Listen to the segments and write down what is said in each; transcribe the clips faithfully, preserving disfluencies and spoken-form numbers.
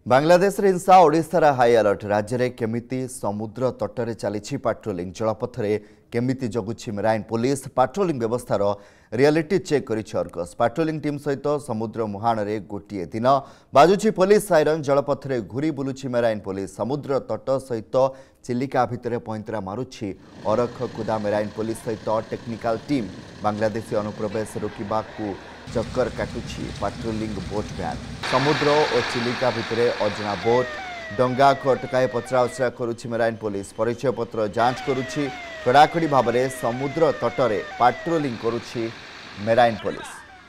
बांग्लादेश हिंसा ओडिशार high alert राज्य में केमिति समुद्र तटरे चली पाट्रोलिंग जलपथरे केमिति जगुछि मेराइन पुलिस पाट्रोलिंग व्यवस्थार रियलिटी चेक करिछि अर्गस पाट्रोलिंग टीम सहित समुद्र मुहाण रे गोटे दिन बाजुछि पुलिस साइरन जलपथरे घुरी बुलुछि मेराइन पुलिस समुद्र तट सहित चिलिका भितर पैंतरा मारुछि अरख कुदा मेराइन पुलिस सहित टेक्निकल टीम बांग्लादेशी अनुप्रवेश रोकवाकू चक्कर काटुछि पाट्रोलिंग बोट भ्यान समुद्र और चिलिका भितर अजना बोट डंगा को अटकाई पचराउचरा करुछि मेराइन पुलिस परिचय पत्र जांच करुछि कड़ाकड़ी भाव में समुद्र तटरे पाट्रोलिंग करुछि मेराइन पुलिस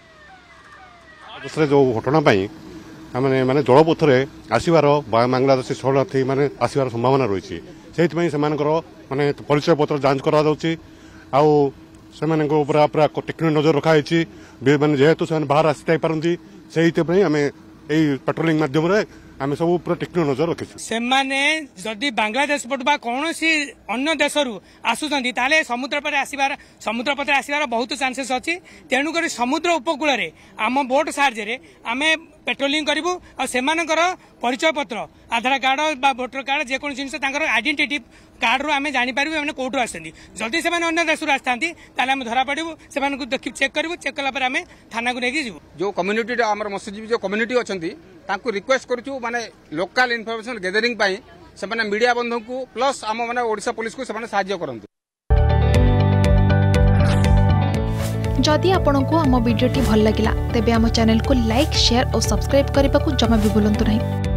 जो घटना माने माने जलपथरे आसबार बांग्लादेशी शरणार्थी माने आसबार संभावना रही से माने परिचय पत्र जांच करा आउ से पूरा पूरा टेक्निक नजर रखाई मैंने जेहेतु से बाहर आसी पारती से आम यही पेट्रोलिंग मध्यम आम सब पूरा टेक्निक नजर रखी से जदि बांग्लादेश पटु कौन अन्य देश आसुंच ताले समुद्र पर आसबार समुद्र पथ आसबार बहुत चांसेस अच्छी तेणुक समुद्र उपकूल आम बोट साहाय्य आम पेट्रोलिंग करूँ और परिचय पत्र आधार कार्ड बा भोटर कार्ड जेको जिन आइडेंटिटी कार्ड रू आम जापर मैंने कौटू आसती जदि से अन्य देश आसता आम धरा पड़ू से चेक करूँ चेक कला आम थाना को लेकिन जीव जो कम्युनिटी आम मत्स्यजीवी जो कम्युनिटी अच्छा रिक्वेस्ट करूँ माने लोकल इनफॉरमेशन गैदरिंग से माने मीडिया बंधु को प्लस आम माने ओडिशा पुलिस को से साहाय्य करते जदि आपंक आम भिडी भल लगा तेब आम चैनल को लाइक शेयर और सब्सक्राइब करने को जमा भी भूलु नहीं।